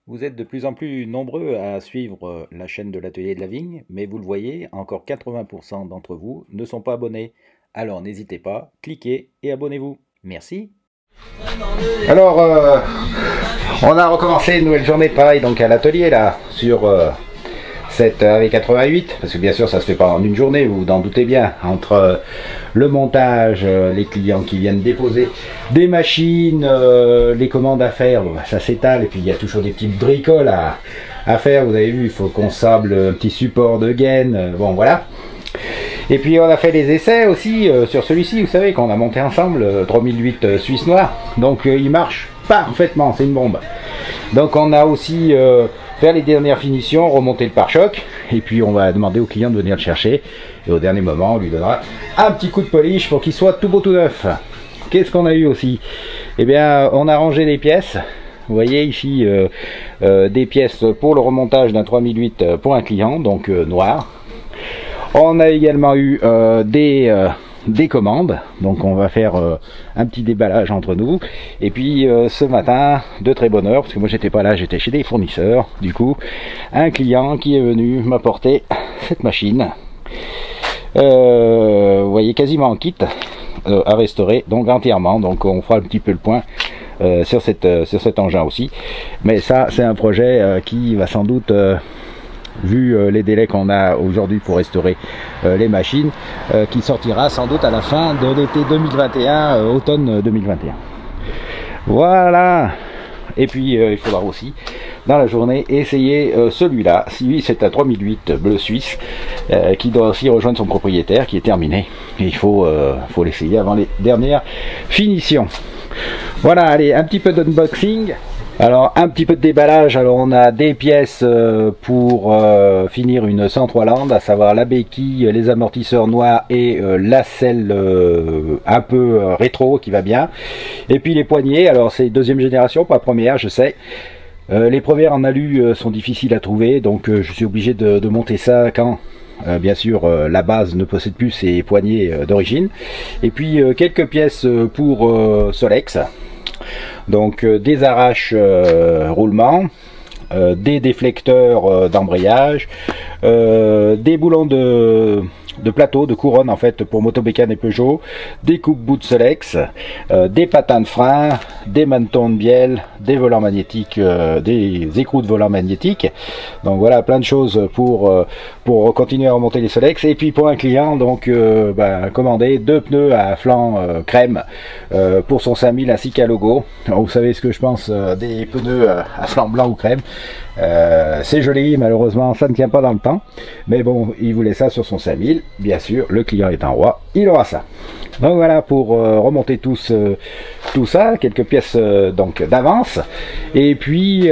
Vous êtes de plus en plus nombreux à suivre la chaîne de l'Atelier de la Vigne, mais vous le voyez, encore 80% d'entre vous ne sont pas abonnés. Alors n'hésitez pas, cliquez et abonnez-vous. Merci. Alors, on a recommencé une nouvelle journée de travail donc à l'atelier là, sur cette AV88, parce que bien sûr ça se fait pas en une journée, vous vous en doutez bien, entre le montage, les clients qui viennent déposer des machines, les commandes à faire, bon, ça s'étale, et puis il y a toujours des petites bricoles à faire, vous avez vu, il faut qu'on sable un petit support de gaine, bon voilà. Et puis on a fait des essais aussi sur celui-ci, vous savez, qu'on a monté ensemble, 3008 Suisse Noir, donc il marche parfaitement, c'est une bombe. Donc on a aussi faire les dernières finitions, remonter le pare-choc, et puis on va demander au client de venir le chercher, et au dernier moment on lui donnera un petit coup de polish pour qu'il soit tout beau tout neuf. Qu'est-ce qu'on a eu aussi? Eh bien on a rangé des pièces, vous voyez ici des pièces pour le remontage d'un 3008 pour un client, donc noir. On a également eu des commandes, donc on va faire un petit déballage entre nous. Et puis ce matin, de très bonne heure, parce que moi j'étais pas là, j'étais chez des fournisseurs, du coup, un client qui est venu m'apporter cette machine. Vous voyez, quasiment en kit à restaurer, donc entièrement, donc on fera un petit peu le point sur cet engin aussi. Mais ça, c'est un projet qui va sans doute... vu les délais qu'on a aujourd'hui pour restaurer les machines, qui sortira sans doute à la fin de l'été 2021, automne 2021. Voilà. Et puis il faudra aussi dans la journée essayer celui-là. Lui c'est un 3008 bleu suisse qui doit aussi rejoindre son propriétaire, qui est terminé. Et il faut l'essayer avant les dernières finitions. Voilà, allez, un petit peu d'unboxing. Alors un petit peu de déballage. Alors on a des pièces pour finir une 103 Land, à savoir la béquille, les amortisseurs noirs et la selle un peu rétro qui va bien. Et puis les poignées, alors c'est deuxième génération, pas première, je sais. Les premières en alu sont difficiles à trouver, donc je suis obligé de monter ça quand bien sûr la base ne possède plus ses poignées d'origine. Et puis quelques pièces pour Solex. Donc des arraches roulement, des déflecteurs d'embrayage, des boulons de plateau, de couronne en fait pour Motobécane et Peugeot, des coupe-bouts de Solex, des patins de frein, des mantons de bielle, des volants magnétiques, des écrous de volants magnétiques. Donc voilà, plein de choses pour continuer à remonter les Solex. Et puis pour un client, donc commander deux pneus à flanc crème pour son 5000 ainsi qu'un logo. Alors, vous savez ce que je pense des pneus à flanc blanc ou crème. C'est joli, malheureusement ça ne tient pas dans le temps, mais bon, il voulait ça sur son 5000, bien sûr, le client est un roi, il aura ça. Donc voilà pour remonter tout ça, quelques pièces donc d'avance, et puis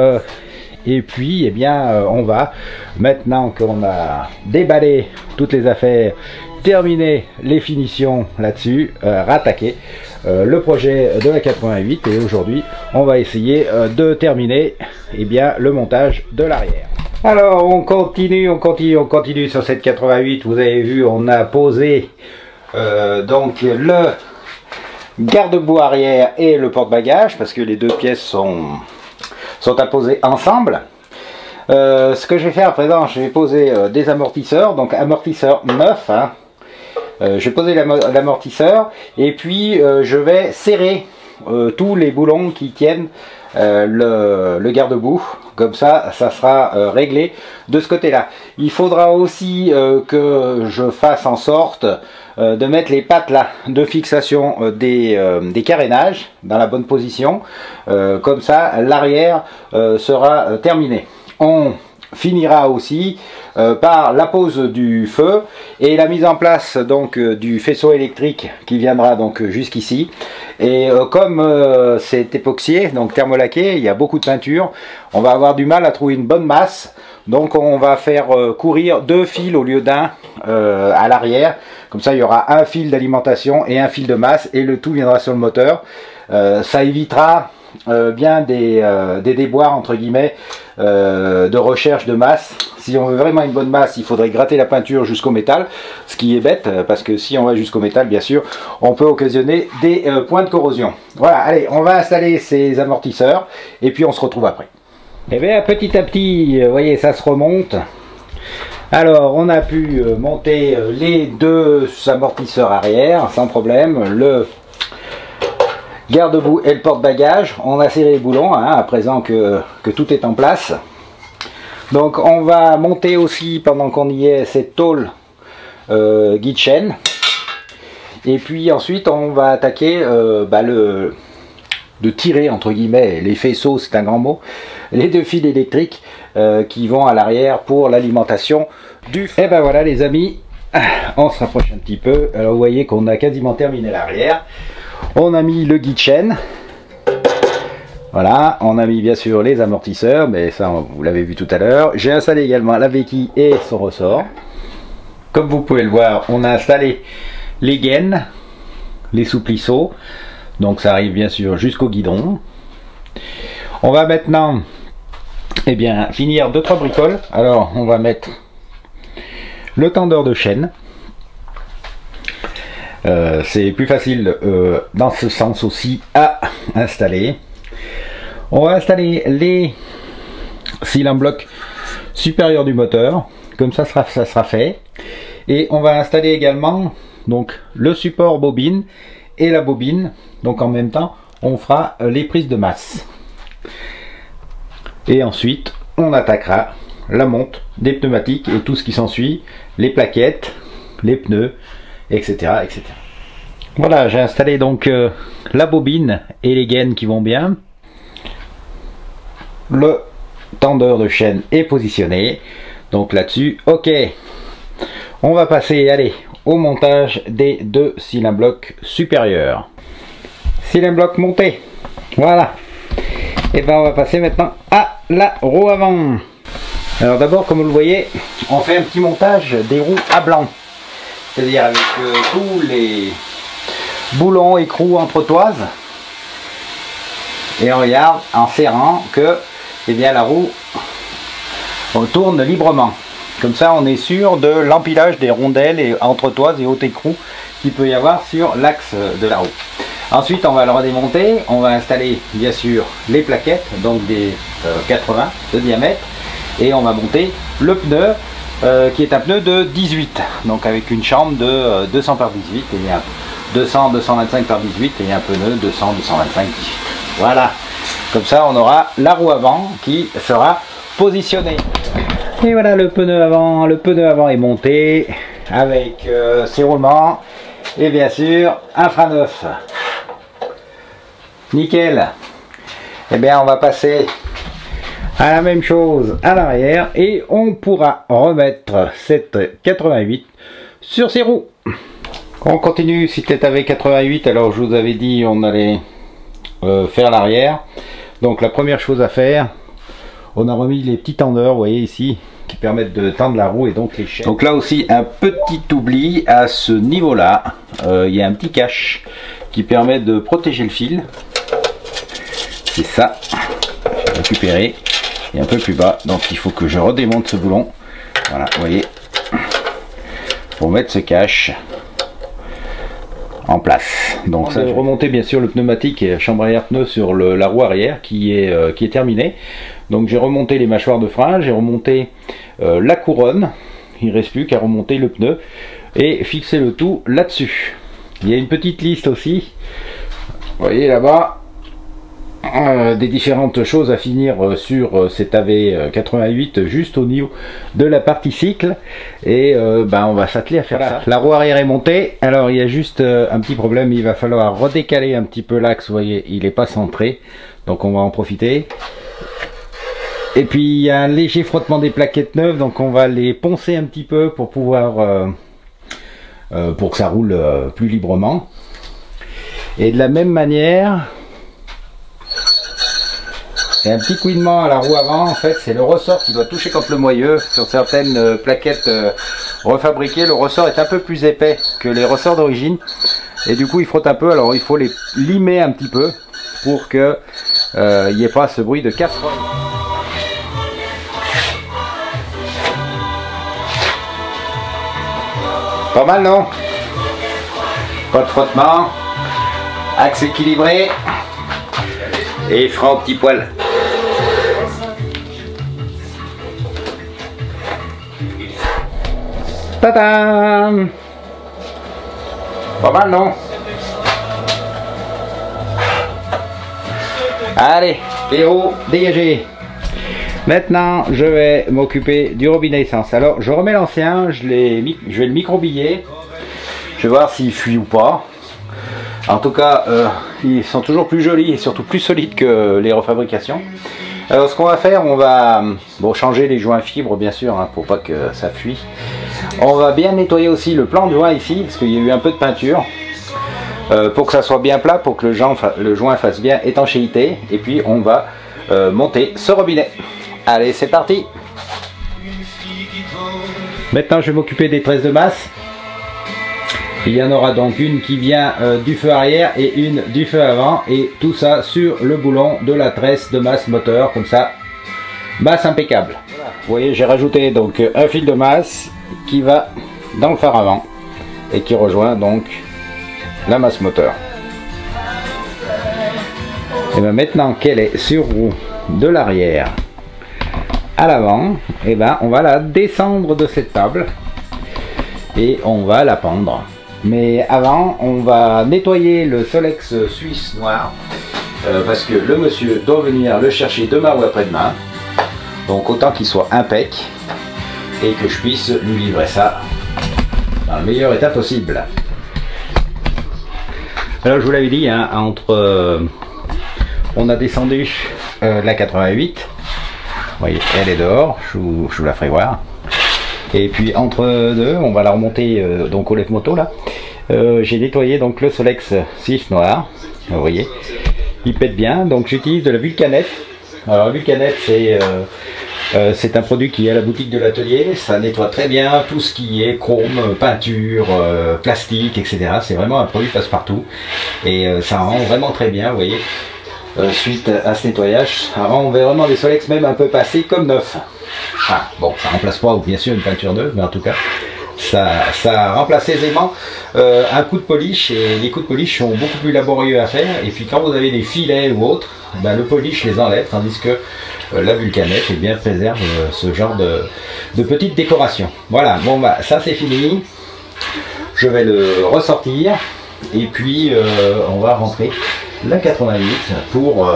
eh bien on va, maintenant qu'on a déballé toutes les affaires, terminé les finitions là-dessus, rattaquer le projet de la 88, et aujourd'hui on va essayer de terminer bien le montage de l'arrière. Alors on continue sur cette 88. Vous avez vu, on a posé donc le garde-boue arrière et le porte-bagages, parce que les deux pièces sont à poser ensemble. Ce que je vais faire à présent, je vais poser des amortisseurs, donc amortisseurs neufs, hein. Je vais poser l'amortisseur, et puis je vais serrer tous les boulons qui tiennent le garde-boue. Comme ça sera réglé de ce côté là. Il faudra aussi que je fasse en sorte de mettre les pattes là de fixation des carénages dans la bonne position. Comme ça l'arrière sera terminé. On finira aussi par la pose du feu et la mise en place donc du faisceau électrique qui viendra donc jusqu'ici. Et comme c'est époxié, donc thermolaqué, il y a beaucoup de peinture, on va avoir du mal à trouver une bonne masse. Donc on va faire courir deux fils au lieu d'un à l'arrière. Comme ça il y aura un fil d'alimentation et un fil de masse, et le tout viendra sur le moteur. Ça évitera bien des déboires entre guillemets de recherche de masse. Si on veut vraiment une bonne masse, il faudrait gratter la peinture jusqu'au métal, ce qui est bête parce que si on va jusqu'au métal, bien sûr, on peut occasionner des points de corrosion. Voilà, allez, on va installer ces amortisseurs et puis on se retrouve après. Et bien petit à petit, vous voyez, ça se remonte. Alors on a pu monter les deux amortisseurs arrière sans problème, le garde-boue et le porte-bagages. On a serré les boulons hein, à présent que tout est en place. Donc on va monter aussi pendant qu'on y est cette tôle guide chaîne. Et puis ensuite on va attaquer de tirer entre guillemets les faisceaux, c'est un grand mot, les deux fils électriques qui vont à l'arrière pour l'alimentation du. Et ben voilà les amis, on se rapproche un petit peu. Alors vous voyez qu'on a quasiment terminé l'arrière. On a mis le guide chaîne. Voilà, on a mis bien sûr les amortisseurs, mais ça vous l'avez vu tout à l'heure. J'ai installé également la béquille et son ressort. Comme vous pouvez le voir, on a installé les gaines, les souplisseaux. Donc ça arrive bien sûr jusqu'au guidon. On va maintenant finir 2-3 bricoles. Alors on va mettre le tendeur de chaîne. C'est plus facile dans ce sens aussi à installer. On va installer les cils en bloc supérieur du moteur. Comme ça sera fait. Et on va installer également donc le support bobine et la bobine. Donc en même temps, on fera les prises de masse. Et ensuite, on attaquera la monte des pneumatiques et tout ce qui s'ensuit, les plaquettes, les pneus, etc. etc. Voilà, j'ai installé donc la bobine et les gaines qui vont bien. Le tendeur de chaîne est positionné. Donc là-dessus, ok. On va passer, allez, au montage des deux cylindres blocs supérieurs. Cylindre bloc monté. Voilà. Et ben on va passer maintenant à la roue avant. Alors d'abord, comme vous le voyez, on fait un petit montage des roues à blanc. C'est-à-dire avec tous les boulons, écrous, entretoises. Et on regarde en serrant que la roue tourne librement. Comme ça on est sûr de l'empilage des rondelles et entretoises et hautes écrous qu'il peut y avoir sur l'axe de la roue. Ensuite on va le redémonter, on va installer bien sûr les plaquettes, donc des 80 de diamètre, et on va monter le pneu qui est un pneu de 18, donc avec une chambre de 200 par 18 et un 200-225 par 18 et un pneu 200-225 18. Voilà, comme ça on aura la roue avant qui sera positionnée. Et voilà le pneu avant est monté avec ses roulements et bien sûr un frein neuf. Nickel. Et bien on va passer à la même chose à l'arrière et on pourra remettre cette 88 sur ses roues. On continue, si c'était avec 88, alors je vous avais dit on allait faire l'arrière. Donc la première chose à faire, on a remis les petits tendeurs, vous voyez ici, qui permettent de tendre la roue et donc les chaînes. Donc là aussi un petit oubli à ce niveau là, il y a un petit cache qui permet de protéger le fil. C'est ça, j'ai récupéré, et un peu plus bas, donc il faut que je redémonte ce boulon. Voilà, vous voyez, pour mettre ce cache en place. Donc ça, je vais remonter bien sûr le pneumatique et la chambre à air pneu sur la roue arrière qui est terminée. Donc j'ai remonté les mâchoires de frein, j'ai remonté la couronne, il ne reste plus qu'à remonter le pneu et fixer le tout là-dessus. Il y a une petite liste aussi, vous voyez là-bas, des différentes choses à finir sur cet AV88 juste au niveau de la partie cycle, et on va s'atteler à faire ça. La roue arrière est montée, alors il y a juste un petit problème, il va falloir redécaler un petit peu l'axe, vous voyez il n'est pas centré, donc on va en profiter. Et puis il y a un léger frottement des plaquettes neuves, donc on va les poncer un petit peu pour pouvoir pour que ça roule plus librement. Et de la même manière, il y a un petit couinement à la roue avant, en fait c'est le ressort qui doit toucher contre le moyeu. Sur certaines plaquettes refabriquées, le ressort est un peu plus épais que les ressorts d'origine et du coup il frotte un peu, alors il faut les limer un petit peu pour que il n'y ait pas ce bruit de casserole. Pas mal non? Pas de frottement, axe équilibré et frein au petit poil. Tadam! Pas mal, non? Allez, héros, dégagez! Maintenant, je vais m'occuper du robinet essence. Alors, je remets l'ancien, je vais le microbiller. Je vais voir s'il fuit ou pas. En tout cas, ils sont toujours plus jolis et surtout plus solides que les refabrications. Alors, ce qu'on va faire, on va changer les joints fibres, bien sûr, hein, pour pas que ça fuit. On va bien nettoyer aussi le plan de joint ici, parce qu'il y a eu un peu de peinture. Pour que ça soit bien plat, pour que le joint fasse bien étanchéité. Et puis, on va monter ce robinet. Allez, c'est parti. Maintenant, je vais m'occuper des tresses de masse. Il y en aura donc une qui vient du feu arrière et une du feu avant. Et tout ça sur le boulon de la tresse de masse moteur. Comme ça, masse impeccable. Voilà. Vous voyez, j'ai rajouté donc un fil de masse qui va dans le phare avant. Et qui rejoint donc la masse moteur. Et bien maintenant qu'elle est sur roue de l'arrière à l'avant, et ben on va la descendre de cette table et on va la pendre. Mais avant, on va nettoyer le Solex suisse noir parce que le monsieur doit venir le chercher demain ou après-demain. Donc autant qu'il soit impec et que je puisse lui livrer ça dans le meilleur état possible. Alors je vous l'avais dit, hein, on a descendu la 88. Vous voyez, elle est dehors, je vous la ferai voir. Et puis entre deux, on va la remonter donc au lève moto là. J'ai nettoyé donc le Solex 6 noir. Vous voyez, il pète bien. Donc j'utilise de la Vulcanette. Alors la Vulcanette, c'est un produit qui est à la boutique de l'atelier. Ça nettoie très bien tout ce qui est chrome, peinture, plastique, etc. C'est vraiment un produit passe-partout. Et ça rend vraiment très bien, vous voyez. Suite à ce nettoyage, ça rend vraiment des Solex même un peu passés comme neuf. Ah, bon, ça remplace pas bien sûr une peinture neuve, mais en tout cas ça remplace aisément un coup de polish, et les coups de polish sont beaucoup plus laborieux à faire. Et puis quand vous avez des filets ou autres, ben, le polish les enlève, tandis que la Vulcanette eh bien, préserve ce genre de petites décorations. Voilà, bon bah ça c'est fini, je vais le ressortir et puis on va rentrer la 88 pour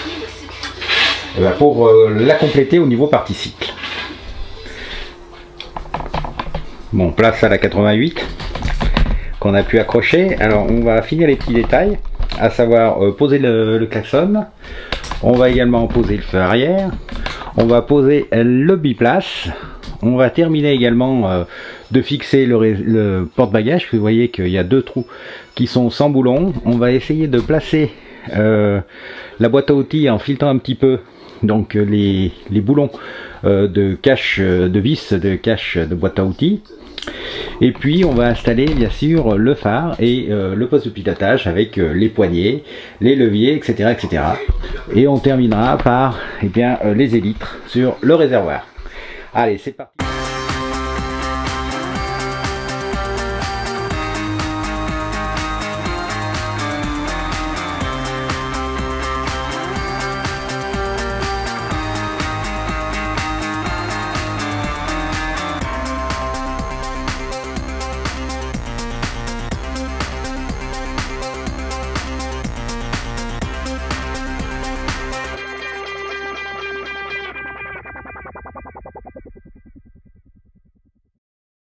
la compléter au niveau partie cycle. Bon, place à la 88 qu'on a pu accrocher. Alors on va finir les petits détails, à savoir poser le klaxon. On va également poser le feu arrière. On va poser le biplace. On va terminer également de fixer le porte-bagages. Vous voyez qu'il y a deux trous qui sont sans boulon. On va essayer de placer la boîte à outils en filetant un petit peu donc les boulons de cache de vis, de cache de boîte à outils. Et puis on va installer bien sûr le phare et le poste de pilotage avec les poignées, les leviers, etc., etc. Et on terminera par les élytres sur le réservoir. Allez, c'est parti.